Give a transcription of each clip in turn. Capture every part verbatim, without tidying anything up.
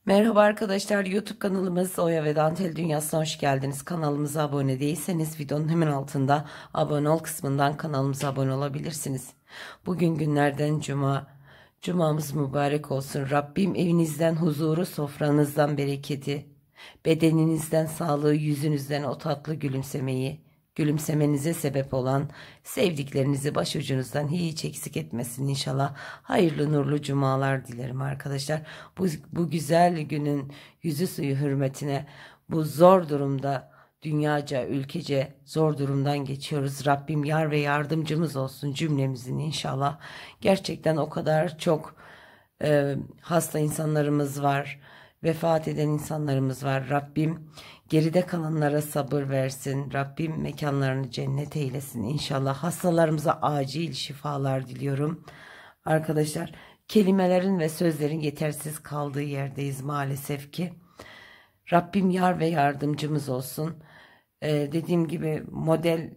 Merhaba arkadaşlar, YouTube kanalımız Oya ve Dantel Dünyası'na hoş geldiniz. Kanalımıza abone değilseniz videonun hemen altında abone ol kısmından kanalımıza abone olabilirsiniz. Bugün günlerden cuma. Cumamız mübarek olsun. Rabbim evinizden huzuru, sofranızdan bereketi, bedeninizden sağlığı, yüzünüzden o tatlı gülümsemeyi, gülümsemenize sebep olan sevdiklerinizi başucunuzdan hiç eksik etmesin inşallah. Hayırlı nurlu cumalar dilerim arkadaşlar. Bu, bu güzel günün yüzü suyu hürmetine bu zor durumda dünyaca, ülkece zor durumdan geçiyoruz. Rabbim yar ve yardımcımız olsun cümlemizin inşallah. Gerçekten o kadar çok e, hasta insanlarımız var. Vefat eden insanlarımız var. Rabbim geride kalanlara sabır versin. Rabbim mekanlarını cennet eylesin. İnşallah hastalarımıza acil şifalar diliyorum. Arkadaşlar kelimelerin ve sözlerin yetersiz kaldığı yerdeyiz maalesef ki. Rabbim yar ve yardımcımız olsun. Ee, dediğim gibi model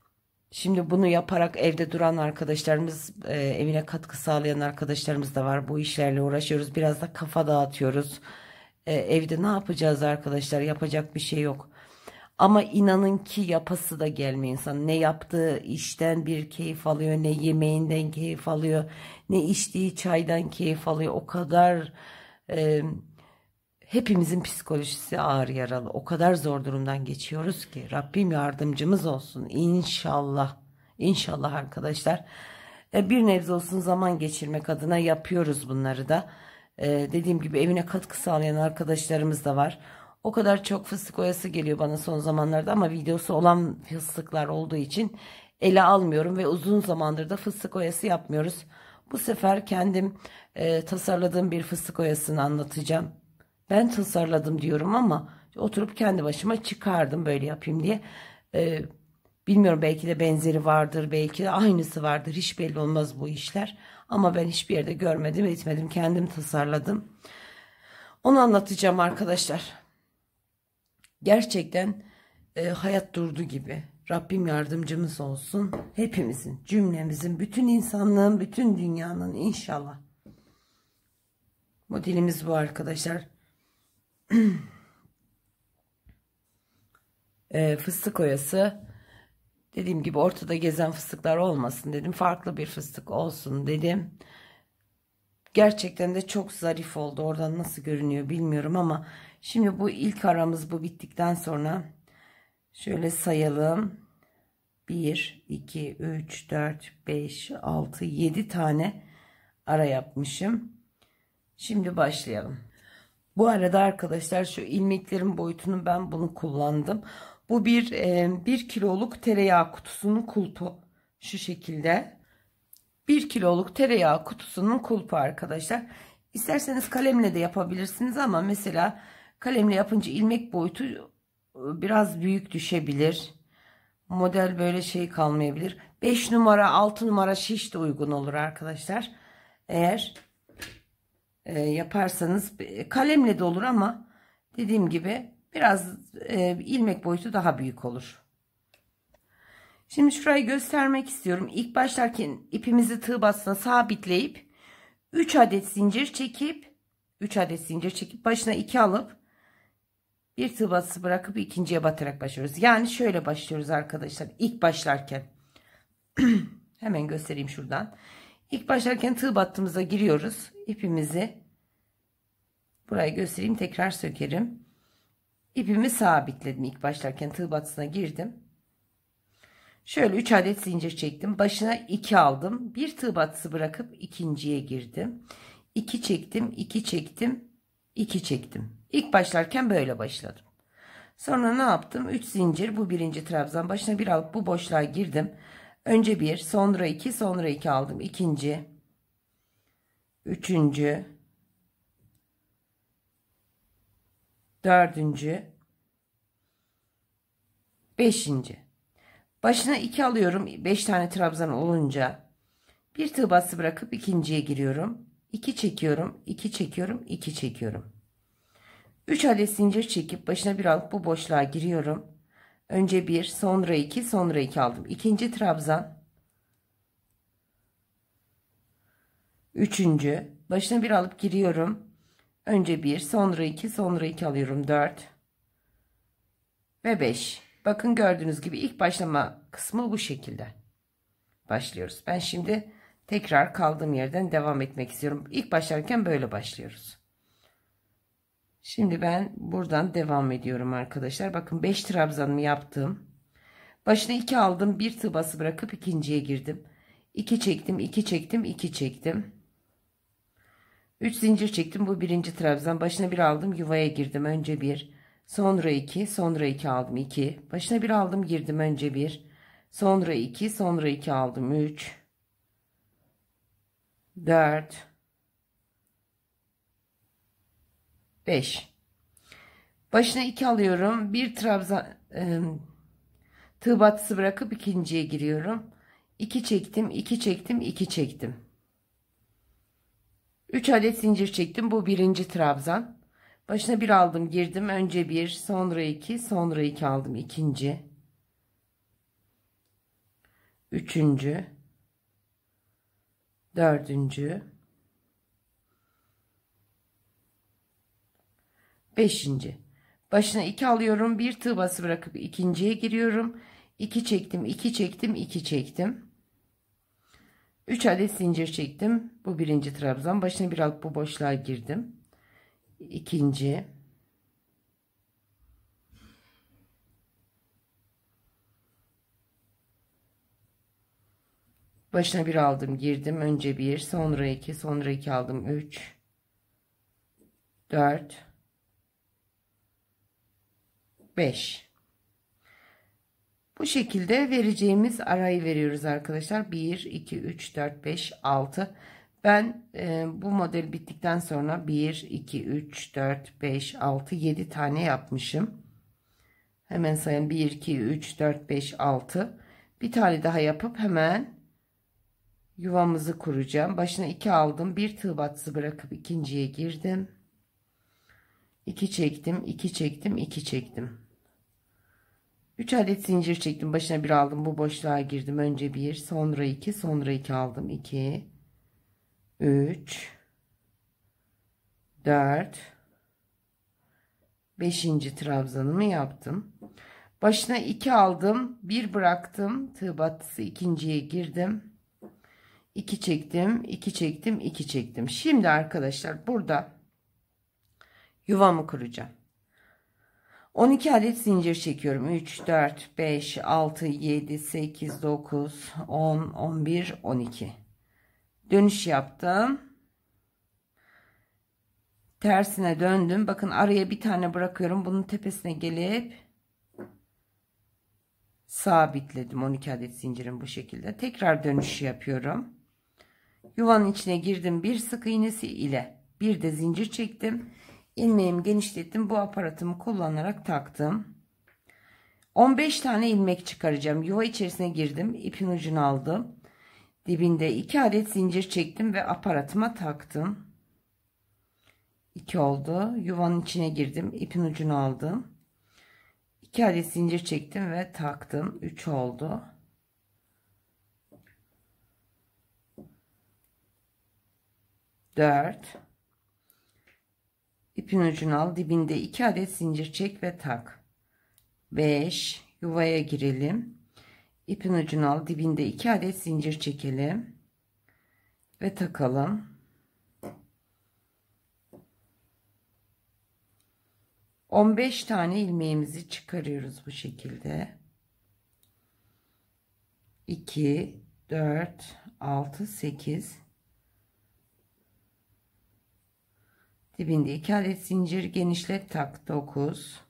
şimdi bunu yaparak evde duran arkadaşlarımız, e, evine katkı sağlayan arkadaşlarımız da var. Bu işlerle uğraşıyoruz. Biraz da kafa dağıtıyoruz. E, evde ne yapacağız arkadaşlar? Yapacak bir şey yok. Ama inanın ki yapası da gelmiyor insan. Ne yaptığı işten bir keyif alıyor, ne yemeğinden keyif alıyor, ne içtiği çaydan keyif alıyor. O kadar e, hepimizin psikolojisi ağır yaralı. O kadar zor durumdan geçiyoruz ki Rabbim yardımcımız olsun inşallah. İnşallah arkadaşlar. E, bir nebze olsun zaman geçirmek adına yapıyoruz bunları da. E, dediğim gibi evine katkı sağlayan arkadaşlarımız da var. O kadar çok fıstık oyası geliyor bana son zamanlarda ama videosu olan fıstıklar olduğu için ele almıyorum ve uzun zamandır da fıstık oyası yapmıyoruz. Bu sefer kendim e, tasarladığım bir fıstık oyasını anlatacağım. Ben tasarladım diyorum ama oturup kendi başıma çıkardım böyle yapayım diye. Ee, bilmiyorum, belki de benzeri vardır, belki de aynısı vardır. Hiç belli olmaz bu işler. Ama ben hiçbir yerde görmedim, etmedim. Kendim tasarladım. Onu anlatacağım arkadaşlar. Gerçekten e, hayat durdu gibi. Rabbim yardımcımız olsun. Hepimizin, cümlemizin, bütün insanlığın, bütün dünyanın inşallah. Modelimiz bu arkadaşlar. e, fıstık oyası. Dediğim gibi ortada gezen fıstıklar olmasın dedim. Farklı bir fıstık olsun dedim. Gerçekten de çok zarif oldu. Oradan nasıl görünüyor bilmiyorum ama şimdi bu ilk aramız bu bittikten sonra şöyle sayalım. bir, iki, üç, dört, beş, altı, yedi tane ara yapmışım. Şimdi başlayalım. Bu arada arkadaşlar şu ilmeklerin boyutunu ben bunu kullandım. Bu bir e, bir kiloluk tereyağı kutusunun kulpu. Şu şekilde. Bir kiloluk tereyağı kutusunun kulpu arkadaşlar. İsterseniz kalemle de yapabilirsiniz ama mesela kalemle yapınca ilmek boyutu e, biraz büyük düşebilir. Model böyle şey kalmayabilir. beş numara altı numara şiş de uygun olur arkadaşlar. Eğer e, yaparsanız e, kalemle de olur ama dediğim gibi biraz e, ilmek boyutu daha büyük olur. Şimdi şurayı göstermek istiyorum. İlk başlarken ipimizi tığ battısına sabitleyip üç adet zincir çekip üç adet zincir çekip başına iki alıp bir tığ battısı bırakıp ikinciye batarak başlıyoruz. Yani şöyle başlıyoruz arkadaşlar. İlk başlarken hemen göstereyim şuradan. İlk başlarken tığ battığımıza giriyoruz. İpimizi burayı göstereyim, tekrar sökerim. İpimi sabitledim. İlk başlarken tığ battısına girdim. Şöyle üç adet zincir çektim. Başına iki aldım. Bir tığ battısı bırakıp ikinciye girdim. iki çektim, iki çektim, iki çektim. İlk başlarken böyle başladım. Sonra ne yaptım? üç zincir, bu birinci trabzan. Başına bir alıp bu boşluğa girdim. Önce bir, sonra iki, sonra iki aldım. İkinci, üçüncü, dördüncü, beşinci. Başına iki alıyorum. beş tane trabzan olunca bir tığ battı bırakıp ikinciye giriyorum. iki çekiyorum, iki çekiyorum, iki çekiyorum. üç adet zincir çekip başına bir alıp bu boşluğa giriyorum. Önce bir, sonra iki, sonra iki aldım. İkinci trabzan. Üçüncü. Başına bir alıp giriyorum. Önce bir, sonra iki, sonra iki alıyorum. dört ve beş. Bakın gördüğünüz gibi ilk başlama kısmı bu şekilde. Başlıyoruz. Ben şimdi tekrar kaldığım yerden devam etmek istiyorum. İlk başlarken böyle başlıyoruz. Şimdi ben buradan devam ediyorum arkadaşlar. Bakın beş trabzanımı yaptım. Başına iki aldım. Bir tığ bası bırakıp ikinciye girdim. iki çektim, iki çektim, iki çektim. üç zincir çektim. Bu birinci trabzan. Başına bir aldım. Yuvaya girdim. Önce bir, sonra iki, sonra iki aldım. iki. Başına bir aldım. Girdim. Önce bir, sonra iki, sonra iki aldım. üç, dört, beş. Başına iki alıyorum. Bir trabzan e, tığ battısı bırakıp ikinciye giriyorum. iki çektim, iki çektim, iki çektim. üç adet zincir çektim. Bu birinci trabzan. Başına bir aldım, girdim. Önce bir, sonra iki, sonra iki aldım. İkinci, üçüncü, dördüncü, beşinci. Başına iki alıyorum. Bir tığ bası bırakıp ikinciye giriyorum. iki çektim, iki çektim, iki çektim. üç adet zincir çektim. Bu birinci trabzan. Başına bir alıp bu boşluğa girdim. İkinci, başına bir aldım, girdim. Önce bir, sonra iki, sonra iki aldım. üç, dört, beş. Bu şekilde vereceğimiz arayı veriyoruz arkadaşlar. bir, iki, üç, dört, beş, altı. Ben e, bu model bittikten sonra bir, iki, üç, dört, beş, altı, yedi tane yapmışım. Hemen sayın: bir, iki, üç, dört, beş, altı. Bir tane daha yapıp hemen yuvamızı kuracağım. Başına iki aldım. Bir tığ battısı bırakıp ikinciye girdim. iki çektim, iki çektim, iki çektim. üç adet zincir çektim. Başına bir aldım. Bu boşluğa girdim. Önce bir, sonra iki, sonra iki aldım. iki, üç, dört, beşinci trabzanımı yaptım. Başına iki aldım. Bir bıraktım. Tığ battısı ikinciye girdim. iki çektim, iki çektim, iki çektim. Şimdi arkadaşlar burada yuvamı kuracağım. on iki adet zincir çekiyorum. üç, dört, beş, altı, yedi, sekiz, dokuz, on, on bir, on iki. Dönüş yaptım. Tersine döndüm. Bakın araya bir tane bırakıyorum. Bunun tepesine gelip sabitledim. on iki adet zincirim bu şekilde. Tekrar dönüş yapıyorum. Yuvanın içine girdim. Bir sık iğnesi ile bir de zincir çektim. İlmeğimi genişlettim. Bu aparatımı kullanarak taktım. on beş tane ilmek çıkaracağım. Yuva içerisine girdim. İpin ucunu aldım. Dibinde iki adet zincir çektim ve aparatıma taktım. iki oldu. Yuvanın içine girdim. İpin ucunu aldım. iki adet zincir çektim ve taktım. üç oldu. dört. İpin ucunu al. Dibinde iki adet zincir çek ve tak. beş. Yuvaya girelim. İpin ucunu al. Dibinde iki adet zincir çekelim ve takalım. on beş tane ilmeğimizi çıkarıyoruz bu şekilde. iki, dört, altı, sekiz. Dibinde iki adet zincir, genişlet, tak. dokuz,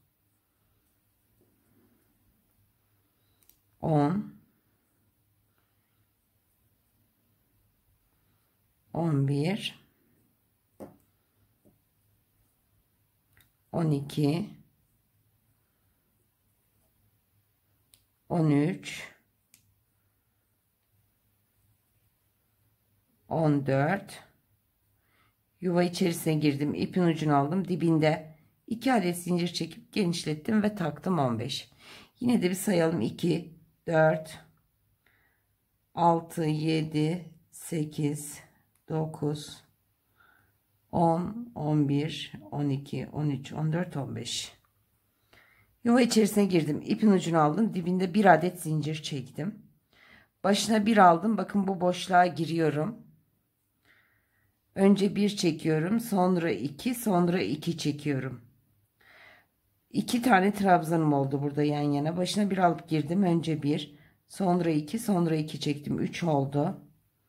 on, on bir, on iki, on üç, on dört. Yuva içerisine girdim. İpin ucunu aldım. Dibinde iki adet zincir çekip genişlettim ve taktım. on beş. Yine de bir sayalım. iki, dört, altı, yedi, sekiz, dokuz, on, on bir, on iki, on üç, on dört, on beş. Yuva içerisine girdim. İpin ucunu aldım. Dibinde bir adet zincir çektim. Başına bir aldım. Bakın bu boşluğa giriyorum. Önce bir çekiyorum. Sonra iki. Sonra iki çekiyorum. İki tane trabzanım oldu burada yan yana. Başına bir alıp girdim. Önce bir. Sonra iki. Sonra iki çektim. üç oldu.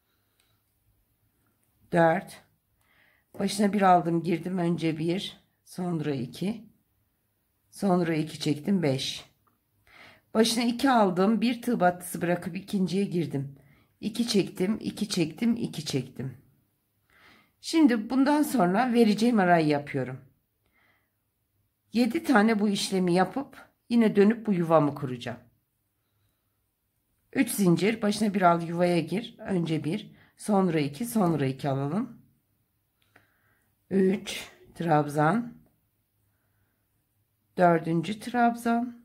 dört. Başına bir aldım. Girdim. Önce bir. Sonra iki. Sonra iki çektim. beş. Başına iki aldım. Bir tığ battısı bırakıp ikinciye girdim. iki çektim. iki çektim. iki çektim. Şimdi bundan sonra vereceğim arayı yapıyorum. yedi tane bu işlemi yapıp yine dönüp bu yuvamı kuracağım. üç zincir, başına bir al, yuvaya gir. Önce bir, sonra iki, sonra iki alalım. üç trabzan. dördüncü trabzan.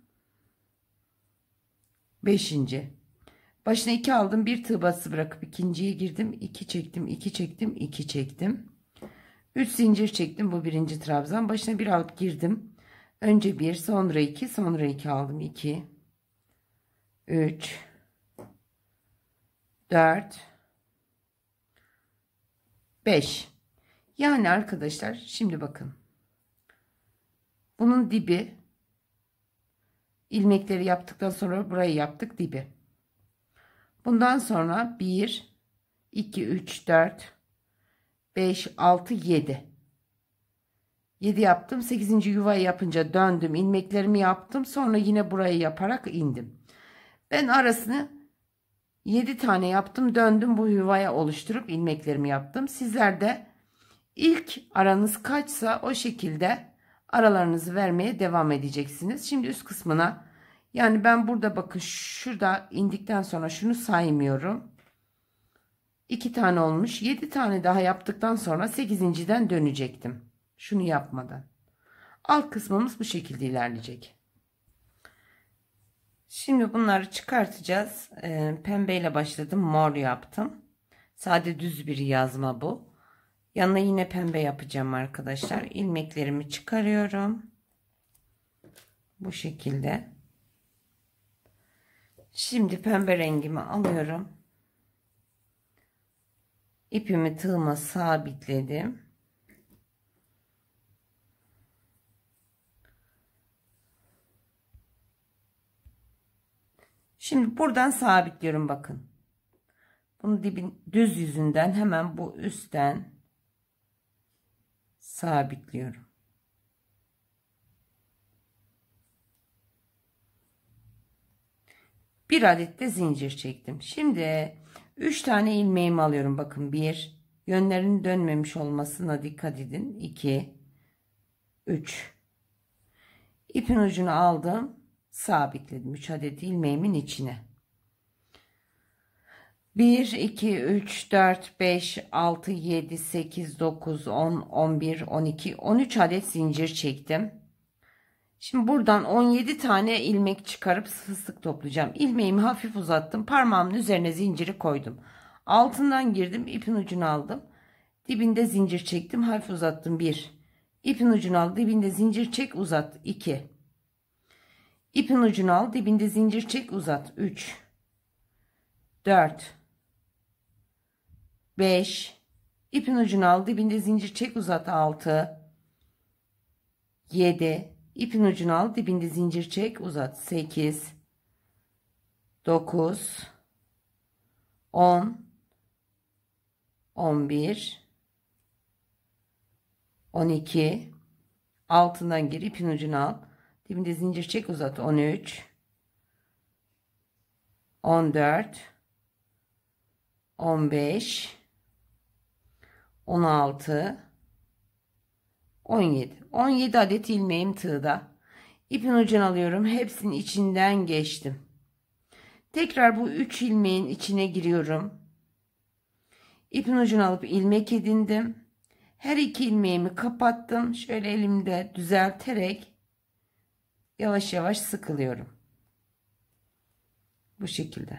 beşinci. Başına iki aldım, bir tığ batısı bırakıp ikinciye girdim. iki çektim, iki çektim, iki çektim. üç zincir çektim, bu birinci trabzan. Başına bir alıp girdim. Önce bir, sonra iki, sonra iki aldım. iki, üç, dört, beş. Yani arkadaşlar şimdi bakın. Bunun dibi, ilmekleri yaptıktan sonra burayı yaptık, dibi. Bundan sonra bir, iki, üç, dört, beş, altı, yedi. yedi yaptım. sekizinci yuvayı yapınca döndüm. İlmeklerimi yaptım. Sonra yine burayı yaparak indim. Ben arasını yedi tane yaptım. Döndüm, bu yuvaya oluşturup ilmeklerimi yaptım. Sizler de ilk aranız kaçsa o şekilde aralarınızı vermeye devam edeceksiniz. Şimdi üst kısmına, yani ben burada bakın şurada indikten sonra şunu saymıyorum. iki tane olmuş. yedi tane daha yaptıktan sonra sekizinciden dönecektim. Şunu yapmadan. Alt kısmımız bu şekilde ilerleyecek. Şimdi bunları çıkartacağız. Ee, pembeyle başladım. Mor yaptım. Sade düz bir yazma bu. Yanına yine pembe yapacağım arkadaşlar. İlmeklerimi çıkarıyorum. Bu şekilde. Şimdi pembe rengimi alıyorum. İpimi tığıma sabitledim. Şimdi buradan sabitliyorum bakın. Bunu dibin düz yüzünden hemen bu üstten sabitliyorum. Bir adet de zincir çektim. Şimdi üç tane ilmeğimi alıyorum. Bakın bir, yönlerinin dönmemiş olmasına dikkat edin. iki, üç. İpin ucunu aldım. Sabitledim. üç adet ilmeğimin içine. bir, iki, üç, dört, beş, altı, yedi, sekiz, dokuz, on, on bir, on iki, on üç adet zincir çektim. Şimdi buradan on yedi tane ilmek çıkarıp fıstık toplayacağım. İlmeğimi hafif uzattım. Parmağımın üzerine zinciri koydum. Altından girdim. İpin ucunu aldım. Dibinde zincir çektim. Hafif uzattım. bir. İpin ucunu al. Dibinde zincir çek, uzat. iki. İpin ucunu al. Dibinde zincir çek, uzat. üç. dört. beş. İpin ucunu al. Dibinde zincir çek, uzat. altı. yedi. İpin ucunu al, dibinde zincir çek, uzat. sekiz, dokuz, on, on bir, on iki, altından gir, ipin ucunu al, dibinde zincir çek, uzat. on üç, on dört, on beş, on altı, on yedi. on yedi adet ilmeğim tığda. İpin ucunu alıyorum. Hepsinin içinden geçtim. Tekrar bu üç ilmeğin içine giriyorum. İpin ucunu alıp ilmek edindim. Her iki ilmeğimi kapattım. Şöyle elimde düzelterek yavaş yavaş sıkılıyorum. Bu şekilde.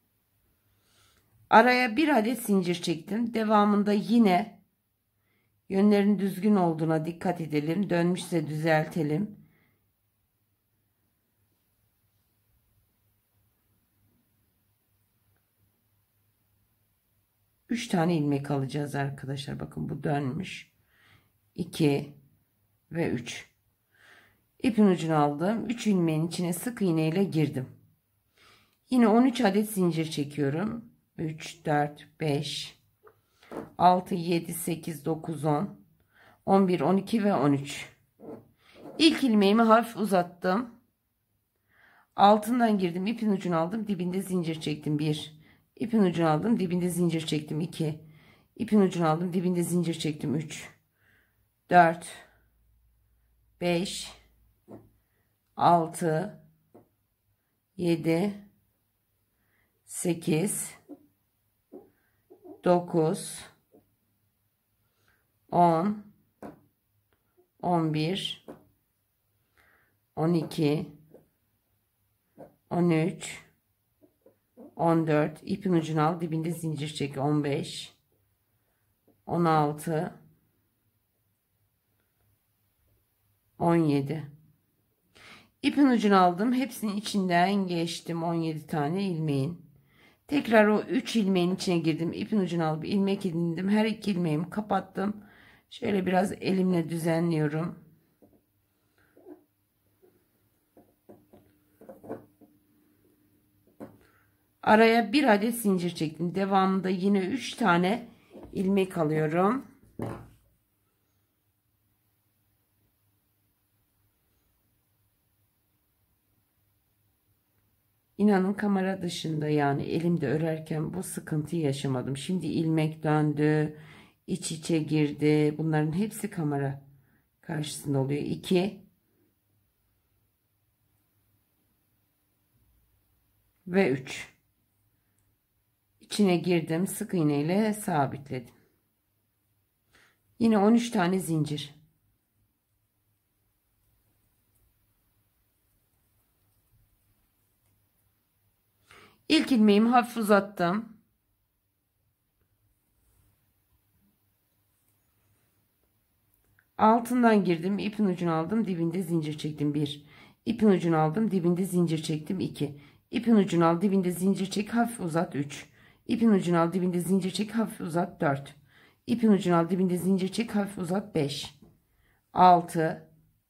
Araya bir adet zincir çektim. Devamında yine Yönlerin düzgün olduğuna dikkat edelim. Dönmüşse düzeltelim. üç tane ilmek alacağız arkadaşlar. Bakın bu dönmüş. iki ve üç. İpin ucunu aldım. üç ilmeğin içine sık iğne ile girdim. Yine on üç adet zincir çekiyorum. üç, dört, beş, altı, yedi, sekiz, dokuz, on, on bir, on iki ve on üç. İlk ilmeğimi hafif uzattım. Altından girdim. İpin ucunu aldım. Dibinde zincir çektim. bir. İpin ucunu aldım. Dibinde zincir çektim. iki. İpin ucunu aldım. Dibinde zincir çektim. üç. dört. beş. altı. yedi. sekiz. dokuz. on. on bir. on iki. on üç. on dört. İpin ucunu al, dibinde zincir çek. on beş. on altı. on yedi. İpin ucunu aldım. Hepsinin içinden geçtim. on yedi tane ilmeğin. Tekrar o üç ilmeğin içine girdim. İpin ucunu alıp ilmek edindim. Her iki ilmeğimi kapattım. Şöyle biraz elimle düzenliyorum. Araya bir adet zincir çektim. Devamında yine üç tane ilmek alıyorum. İnanın kamera dışında, yani elimde örerken bu sıkıntıyı yaşamadım. Şimdi ilmek döndü, iç içe girdi. Bunların hepsi kamera karşısında oluyor. iki ve üç. İçine girdim, sık iğne ile sabitledim. Yine on üç tane zincir. İlk ilmeğimi hafif uzattım. Altından girdim, ipin ucunu aldım, dibinde zincir çektim. bir. İpin ucunu aldım, dibinde zincir çektim. iki. İpin ucunu al, dibinde zincir çek, hafif uzat. üç. İpin ucunu al, dibinde zincir çek, hafif uzat. dört. İpin ucunu al, dibinde zincir çek, hafif uzat. beş. altı.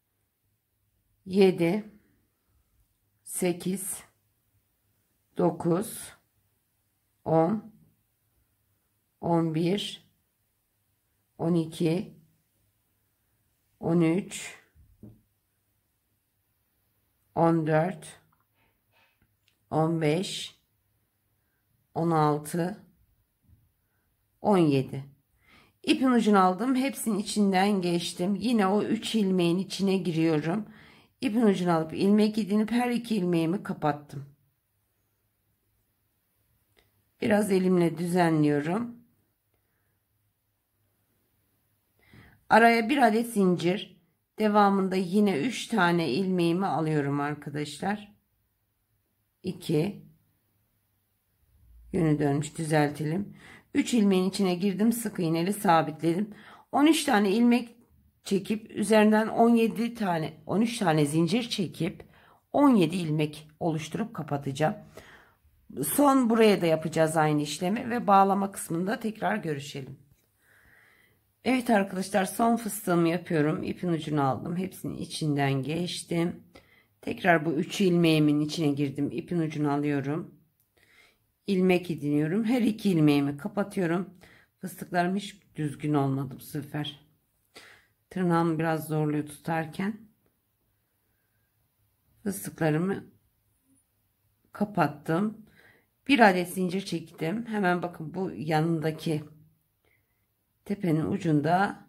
yedi. sekiz. dokuz. on. on bir. on iki. on üç. on dört. on beş. on altı. on yedi. İpin ucunu aldım. Hepsinin içinden geçtim. Yine o üç ilmeğin içine giriyorum. İpin ucunu alıp ilmek edinip her iki ilmeğimi kapattım. Biraz elimle düzenliyorum. Araya bir adet zincir. Devamında yine üç tane ilmeğimi alıyorum arkadaşlar. iki. Yönü dönmüş, düzeltelim. üç ilmeğin içine girdim, sık iğneli sabitledim. on üç tane ilmek çekip üzerinden on yedi tane on üç tane zincir çekip on yedi ilmek oluşturup kapatacağım. Son buraya da yapacağız aynı işlemi ve bağlama kısmında tekrar görüşelim. Evet arkadaşlar, son fıstığımı yapıyorum. İpin ucunu aldım, hepsinin içinden geçtim. Tekrar bu üç ilmeğimin içine girdim, ipin ucunu alıyorum, ilmek ediniyorum, her iki ilmeğimi kapatıyorum. Fıstıklarım hiç düzgün olmadı bu sefer. Tırnağımı biraz zorluyor tutarken. Fıstıklarımı kapattım. Bir adet zincir çektim. Hemen bakın, bu yanındaki tepenin ucunda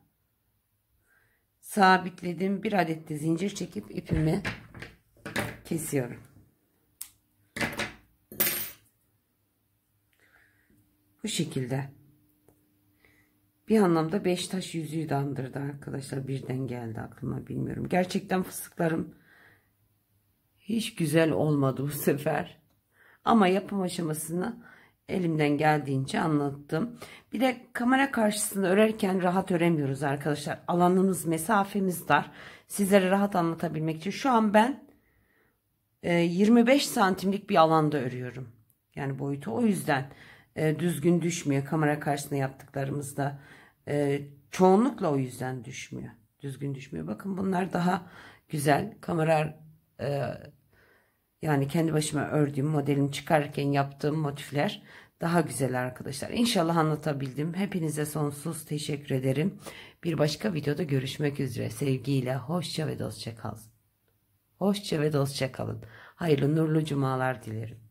sabitledim. Bir adet de zincir çekip ipimi kesiyorum. Bu şekilde. Bir anlamda beş taş yüzüğü de andırdı arkadaşlar. Birden geldi aklıma, bilmiyorum. Gerçekten fıstıklarım hiç güzel olmadı bu sefer. Ama yapım aşamasını elimden geldiğince anlattım. Bir de kamera karşısında örerken rahat öremiyoruz arkadaşlar. Alanımız, mesafemiz dar. Sizlere rahat anlatabilmek için şu an ben e, yirmi beş santimlik bir alanda örüyorum. Yani boyutu o yüzden e, düzgün düşmüyor. Kamera karşısında yaptıklarımızda e, çoğunlukla o yüzden düşmüyor. Düzgün düşmüyor. Bakın bunlar daha güzel. Kamera e, yani kendi başıma ördüğüm, modelimi çıkarırken yaptığım motifler daha güzel arkadaşlar. İnşallah anlatabildim. Hepinize sonsuz teşekkür ederim. Bir başka videoda görüşmek üzere. Sevgiyle hoşça ve dostça kalın. Hoşça ve dostça kalın. Hayırlı nurlu cumalar dilerim.